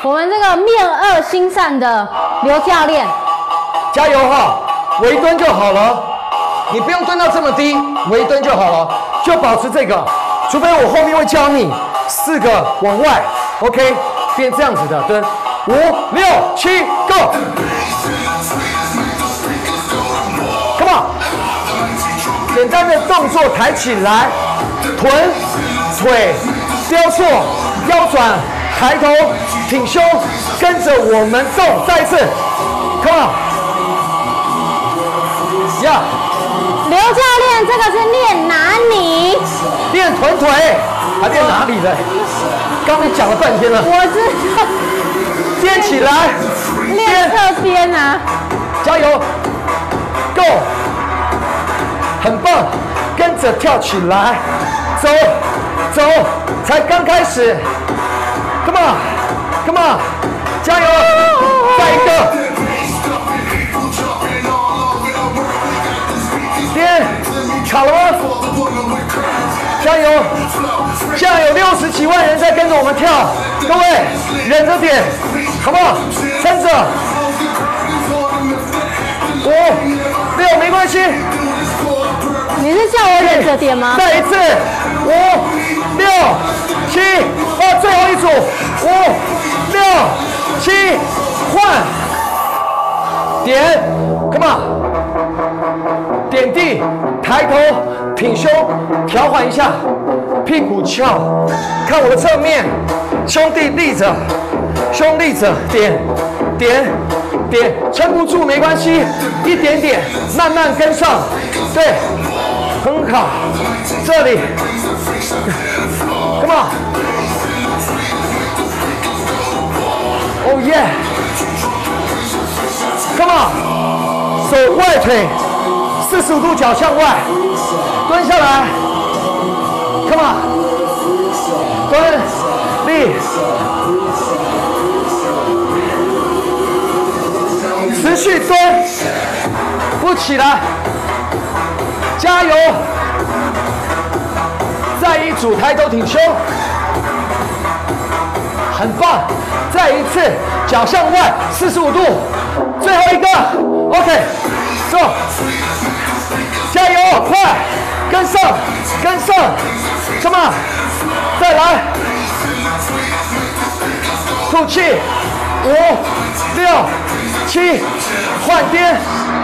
我们这个面恶心善的刘教练， 加油哈！微蹲就好了，你不用蹲到这么低，微蹲就好了，就保持这个。除非我后面会教你4个往外 ，OK， 变这样子的蹲，5、6、7 ，Go！ Come on！ 简单的动作抬起来，臀、腿交错，腰转，抬头，挺胸，跟着我们动，再一次 ，Come on！ 呀， 刘教练，这个是练哪里？ 练臀腿，还练哪里了？刚才讲了半天了。 我知道。 练起来， 练侧边啊！ 加油 ，Go！ 很棒，跟着跳起来，走，走，才刚开始 ，Come on，Come on， 加油，再一个，练，卡了吗？加油！现在有60几万人在跟着我们跳，各位忍着点，好不好？撑着，5、6，没关系。 你是叫我忍着点吗？ 再一次，5、6、7，最后一组，5、6、7，换，点 ，Come on， 点地，抬头，挺胸，调缓一下，屁股翘，看我的侧面，兄弟立着，胸立着，点，点，点，撑不住没关系，一点点，慢慢跟上，对。很好，这里 ，Come on， Oh yeah，Come on， 手外腿45度角向外，蹲下来 ，Come on， 蹲，立，持续蹲，不起来。加油！再一组抬头挺胸，很棒！再一次脚向外45度，最后一个 ，OK， 走！加油，快，跟上，跟上 ，Come on， 再来，吐气，5、6、7，换颠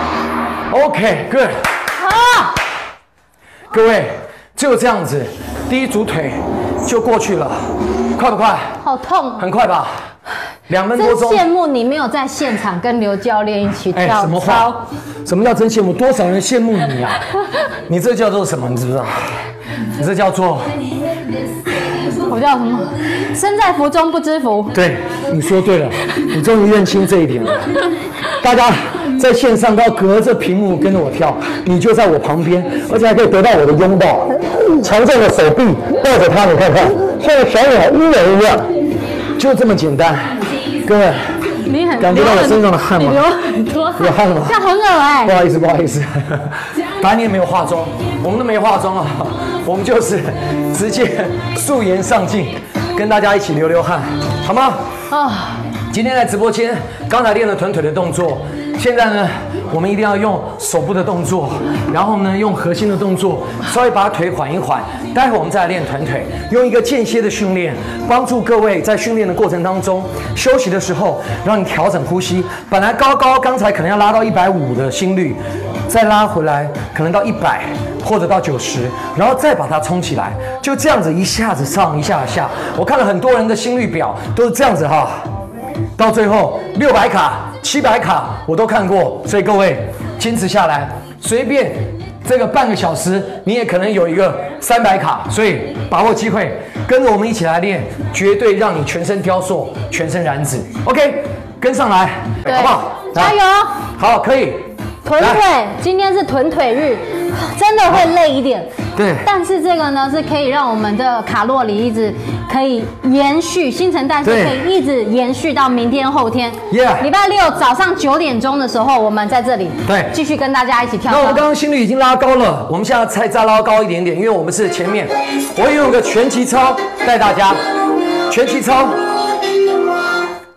，OK，Good。 好。 各位，只有这样子，第一组腿就过去了，快不快？ 好痛， 很快吧？2分多钟。 真羡慕你没有在现场跟刘教练一起跳什么话？什么叫真羡慕？多少人羡慕你啊？你这叫做什么？你知不知道？你这叫做…… 我叫什么？身在福中不知福。 对，你说对了，你终于认清这一点了。大家在线上都要隔着屏幕跟着我跳，你就在我旁边，而且还可以得到我的拥抱，强壮的手臂抱着他，你看看，像个小鸟依人一样，就这么简单。各位， 你很感觉到我身上的汗吗？ 你流很多汗， 有汗吗？ 这样很恶哎。 不好意思，不好意思，反正你也没有化妆，我们都没化妆啊，我们就是直接素颜上镜，跟大家一起流流汗，好吗？啊。今天在直播间，刚才练了臀腿的动作，现在呢，我们一定要用手部的动作，然后呢，用核心的动作，稍微把腿缓一缓。待会我们再来练臀腿，用一个间歇的训练，帮助各位在训练的过程当中，休息的时候让你调整呼吸。本来刚才可能要拉到150的心率，再拉回来可能到100或者到90，然后再把它冲起来，就这样子一下子上一下下。我看了很多人的心率表都是这样子哈。到最后600卡、700卡我都看过，所以各位坚持下来，随便这个半个小时，你也可能有一个300卡，所以把握机会，跟着我们一起来练，绝对让你全身雕塑、全身燃脂。OK， 跟上来，好不好？ 加油！ 好，可以。 臀腿，今天是臀腿日，真的会累一点。 对。但是这个呢，是可以让我们的卡路里一直可以延续，新陈代谢可以一直延续到明天、后天。礼拜6早上9点钟的时候，我们在这里继续跟大家一起跳。 那我们刚刚心率已经拉高了，我们现在再拉高一点点，因为我们是前面，我会用个拳击操带大家，拳击操。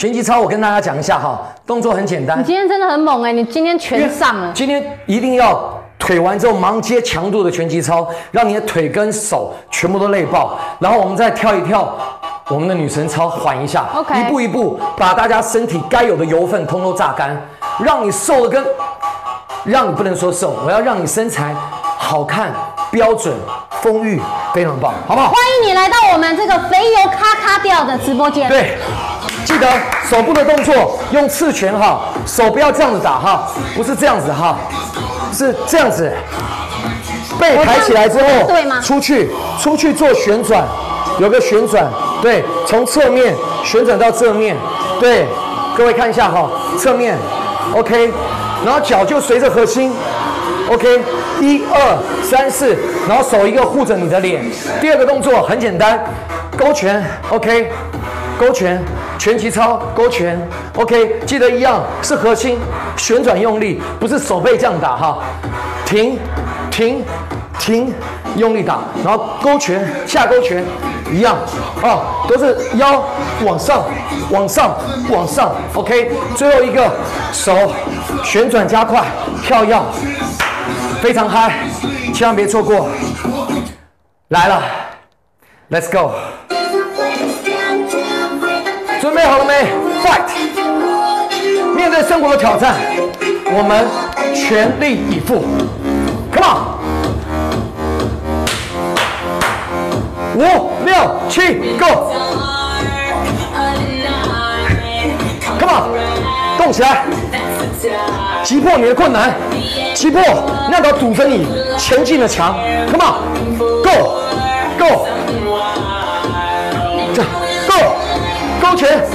拳击操我跟大家讲一下哈，动作很简单。 你今天真的很猛哎，你今天全上了。 今天一定要腿完之后忙接强度的拳击操，让你的腿跟手全部都累爆，然后我们再跳一跳我们的女神操，缓一下 ，OK， 一步一步把大家身体该有的油分通通榨干，让你瘦的跟，让你不能说瘦，我要让你身材好看、标准、丰腴，非常棒，好不好？ 欢迎你来到我们这个肥油咔咔掉的直播间。 对，记得手部的动作用刺拳哈，手不要这样子打哈，不是这样子哈，是这样子，背抬起来之后， 对吗？出去做旋转，有个旋转，对，从侧面旋转到正面，对，各位看一下哈，侧面 ，OK， 然后脚就随着核心 ，OK， 1、2、3、4，然后手一个护着你的脸。第二个动作很简单，勾拳 ，OK， 勾拳，拳击操勾拳 ，OK， 记得一样是核心旋转用力，不是手背这样打哈，停，用力打，然后勾拳下勾拳。一样啊，都是腰往上 ，OK。最后一个手旋转加快，跳跃，非常嗨，千万别错过。来了 ，Let's go。准备好了没 ？Fight！ 面对生活的挑战，我们全力以赴。Come on！ 5、6、7 ，Go！ Come on， 动起来，击破你的困难，击破那道堵着你前进的墙。Come on，Go，Go， Go， 勾拳，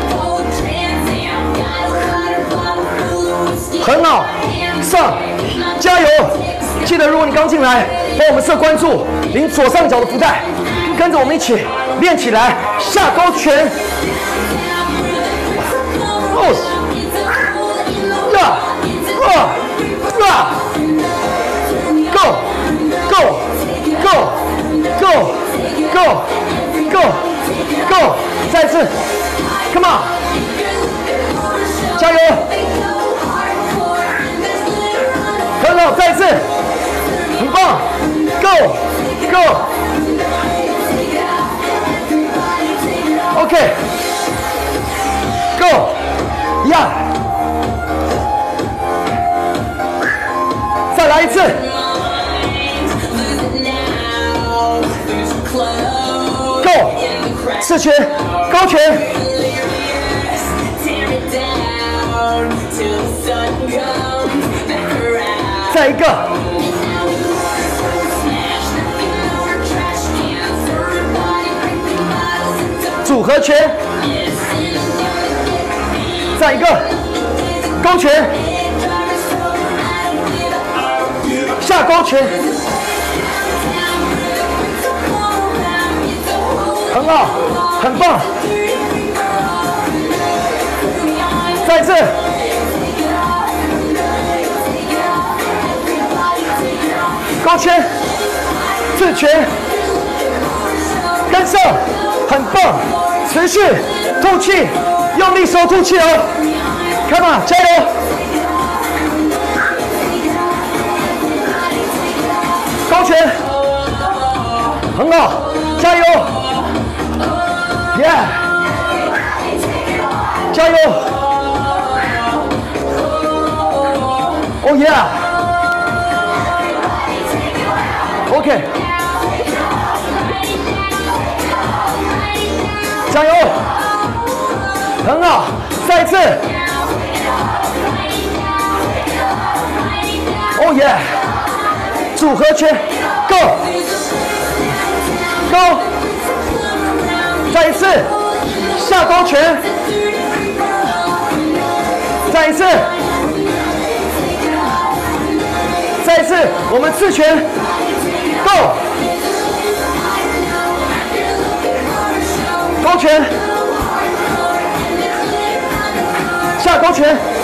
很好，上，加油！记得，如果你刚进来，帮我们设关注，领左上角的福袋。跟着我们一起练起来，下勾拳。Go！ 再一次 ，Come on， 加油！很好，再一次，很棒 ，Go！ OK，Go， 呀，再来一次 ，Go， 刺拳，勾拳，再一个。组合拳，再一个勾拳，下勾拳，很好，很棒，再一次，勾拳，刺拳，跟上，很棒。持续吐气，用力收吐气哦 ！Come on， 加油！勾拳，很好，加油 ！Yeah， 加油 ！Oh yeah！OK。加油！很好，再一次。Oh yeah！ 组合拳 ，Go！ 再一次，下勾拳，再一次，我们刺拳 ，Go！ 勾拳，下勾拳。